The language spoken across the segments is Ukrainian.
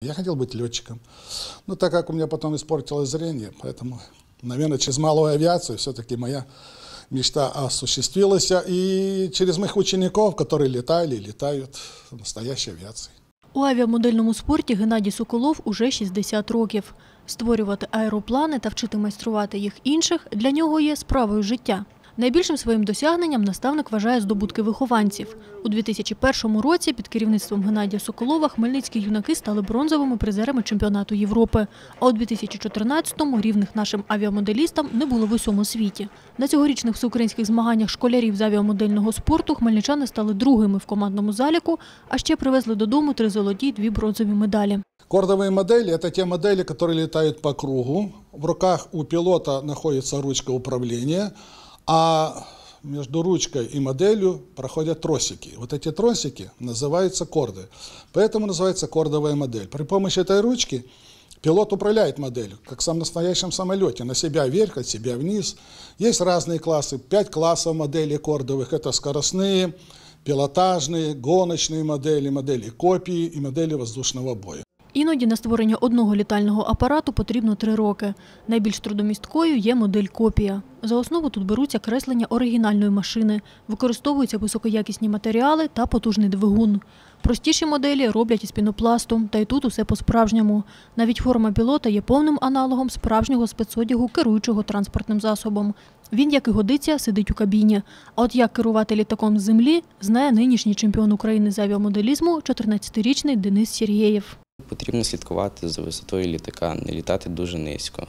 Я хотел быть летчиком, но так как у меня потом испортилось зрение, поэтому, наверное, через малую авиацию все-таки моя мечта осуществилась, и через моих учеников, которые летали и летают в настоящей авиации. У авіамодельному спорті Геннадій Соколов уже 60 років. Створювати аероплани та вчити майструвати їх інших для нього є справою життя. Найбільшим своїм досягненням наставник вважає здобутки вихованців. У 2001 році під керівництвом Геннадія Соколова хмельницькі юнаки стали бронзовими призерами чемпіонату Європи. А у 2014-му рівних нашим авіамоделістам не було в усьому світі. На цьогорічних всеукраїнських змаганнях школярів з авіамодельного спорту хмельничани стали другими в командному заліку, а ще привезли додому 3 золоті і 2 бронзові медалі. Кордовые модели – это те модели, которые летают по кругу. В руках у пилота находится ручка управления, а между ручкой и моделью проходят тросики. Вот эти тросики называются корды. Поэтому называется кордовая модель. При помощи этой ручки пилот управляет моделью, как в настоящем самолете, на себя вверх, от себя вниз. Есть разные классы, 5 классов моделей кордовых. Это скоростные, пилотажные, гоночные модели, модели копии и модели воздушного боя. Іноді на створення одного літального апарату потрібно 3 роки. Найбільш трудомісткою є модель копія. За основу тут беруться креслення оригінальної машини, використовуються високоякісні матеріали та потужний двигун. Простіші моделі роблять із пінопласту, та й тут усе по-справжньому. Навіть форма пілота є повним аналогом справжнього спецодягу керуючого транспортним засобом. Він, як і годиться, сидить у кабіні. А от як керувати літаком з землі, знає нинішній чемпіон України з авіамоделізму, 14-річний Денис Сергєєв. Потрібно слідкувати за висотою літака, не літати дуже низько.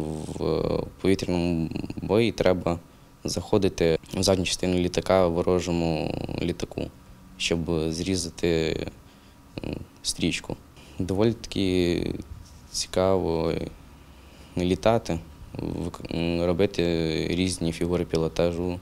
В повітряному бої треба заходити в задню частину літака ворожому літаку, щоб зрізати стрічку. Доволі таки цікаво літати, робити різні фігури пілотажу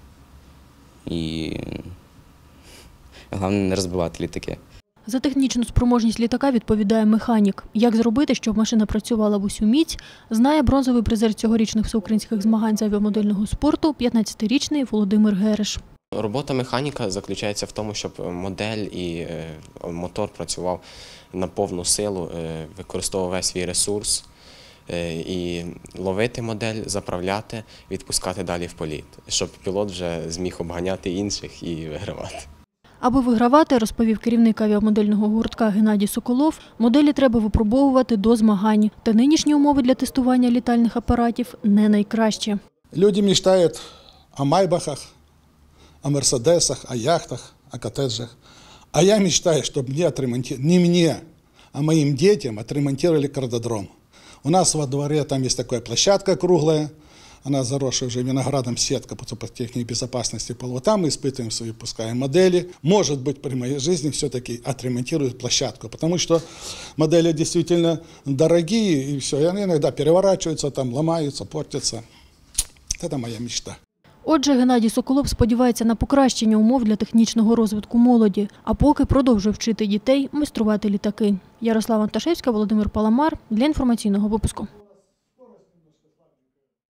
і головне не розбивати літаки. За технічну спроможність літака відповідає механік. Як зробити, щоб машина працювала в усю міць, знає бронзовий призер цьогорічних всеукраїнських змагань з авіамодельного спорту 15-річний Володимир Гереш. Робота механіка заключається в тому, щоб модель і мотор працював на повну силу, використовував весь свій ресурс і ловити модель, заправляти, відпускати далі в політ, щоб пілот вже зміг обганяти інших і вигравати. Аби вигравати, розповів керівник авіамодельного гуртка Геннадій Соколов, моделі треба випробовувати до змагань. Та нинішні умови для тестування літальних апаратів не найкращі. Люди мечтають о майбахах, о мерседесах, о яхтах, о коттеджах. А я мечтаю, щоб не мне, а моим детям отремонтировали картодром. У нас во дворе там есть такая площадка круглая, она заросшая уже виноградом сетка по технике безопасности полу. Там мы испытываем свои, пускаем модели. Может быть, при моей жизни все-таки отремонтируют площадку, потому что модели действительно дорогие, и все, и они иногда переворачиваются, там ломаются, портятся. Это моя мечта. Отже, Геннадій Соколов сподівається на покращення умов для технічного розвитку молоді, а поки продовжує вчити дітей майструвати літаки. Ярослава Анташевська, Володимир Паламар для інформаційного випуску.